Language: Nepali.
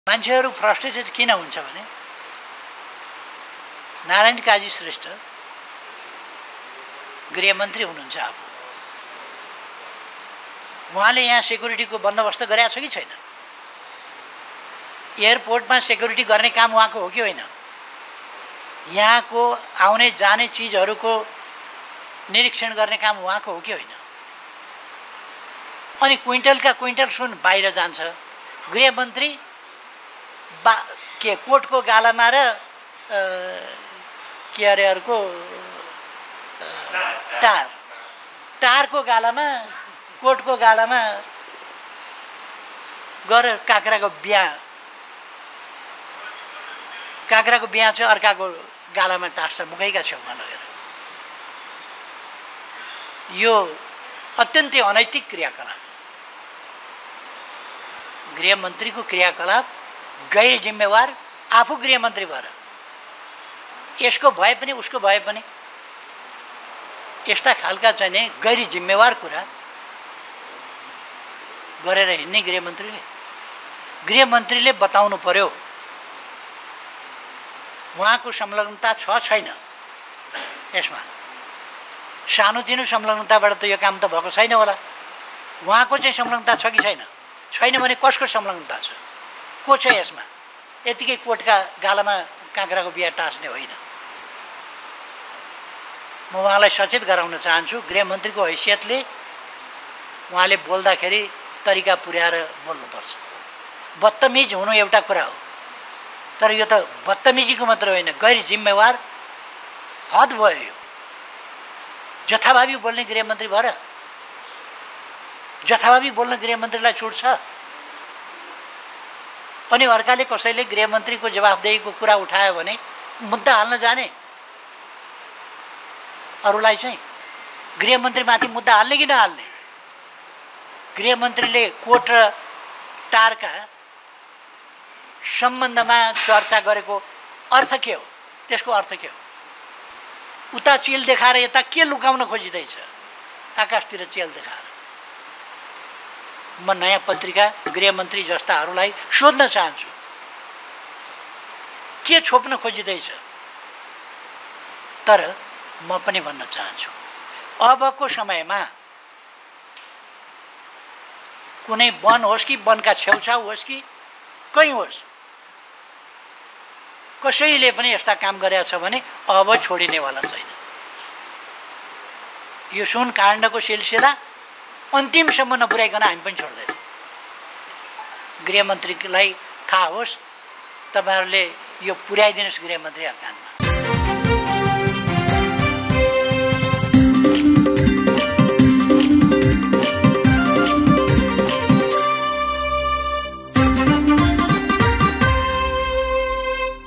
मान्छेहरू फ्रस्ट्रेटेड किन हुन्छ भने नारायण काजी श्रेष्ठ गृहमन्त्री हुनुहुन्छ। अब उहाँले यहाँ सेक्युरिटीको बन्दोबस्त गरेका छ कि छैन? एयरपोर्टमा सेक्युरिटी गर्ने काम उहाँको हो कि होइन? यहाँको आउने जाने चिजहरूको निरीक्षण गर्ने काम उहाँको हो कि होइन? अनि क्विन्टलका क्विन्टल सुन बाहिर जान्छ। गृहमन्त्री के कोटको गालामा र के अरे अर्को टारको गालामा कोटको गालामा गएर काँक्राको बिहा छ, अर्काको गालामा टास्छ मुखैका छेउमा लगेर। यो अत्यन्तै अनैतिक क्रियाकलाप। गृहमन्त्रीको क्रियाकलाप गैर जिम्मेवार, आफू गृहमन्त्री भएर यसको भए पनि उसको भए पनि यस्ता खालका चाहिँ गैर जिम्मेवार कुरा गरेर हिँड्ने गृहमन्त्रीले बताउनु पर्यो उहाँको संलग्नता छ छैन यसमा। सानोतिनो संलग्नताबाट त यो काम त भएको छैन होला। उहाँको चाहिँ संलग्नता छ कि छैन? छैन भने कसको संलग्नता छ? को छ यसमा? यतिकै कोटका गालामा काँक्राको बिहा टाँस्ने होइन। म उहाँलाई सचेत गराउन चाहन्छु, गृहमन्त्रीको हैसियतले उहाँले बोल्दाखेरि तरिका पुर्याएर बोल्नुपर्छ। बदतमिज हुनु एउटा कुरा हो, तर यो त बदतमिजीको मात्र होइन, गैर जिम्मेवार हद भयो यो। जथाभावी बोल्ने गृहमन्त्री भएर जथाभावी बोल्ने गृहमन्त्रीलाई छुट छ। अनि अर्काले कसैले गृहमन्त्रीको जवाफदेहीको कुरा उठायो भने मुद्दा हाल्न जाने, अरूलाई चाहिँ गृहमन्त्रीमाथि मुद्दा हाल्ने कि नहाल्ने? गृहमन्त्रीले कोट र टारका सम्बन्धमा चर्चा गरेको अर्थ के हो? त्यसको अर्थ के हो? उता चेल देखाएर यता के लुकाउन खोजिँदैछ? आकाशतिर चेल देखाएर। म नयाँ पत्रिका गृहमन्त्री जस्ताहरूलाई सोध्न चाहन्छु, के छोप्न खोजिँदैछ? तर म पनि भन्न चाहन्छु, अबको समयमा कुनै वन होस् कि वनका छेउछाउ होस् कि कहीँ होस्, कसैले पनि यस्ता काम गरेको छ भने अब छोडिनेवाला छैन। यो सुन काण्डको सिलसिला अन्तिमसम्म नपुर्याइकन हामी पनि छोड्दैन। गृहमन्त्रीलाई थाहा होस्, तपाईँहरूले यो पुर्याइदिनुहोस् गृहमन्त्रीका कानमा।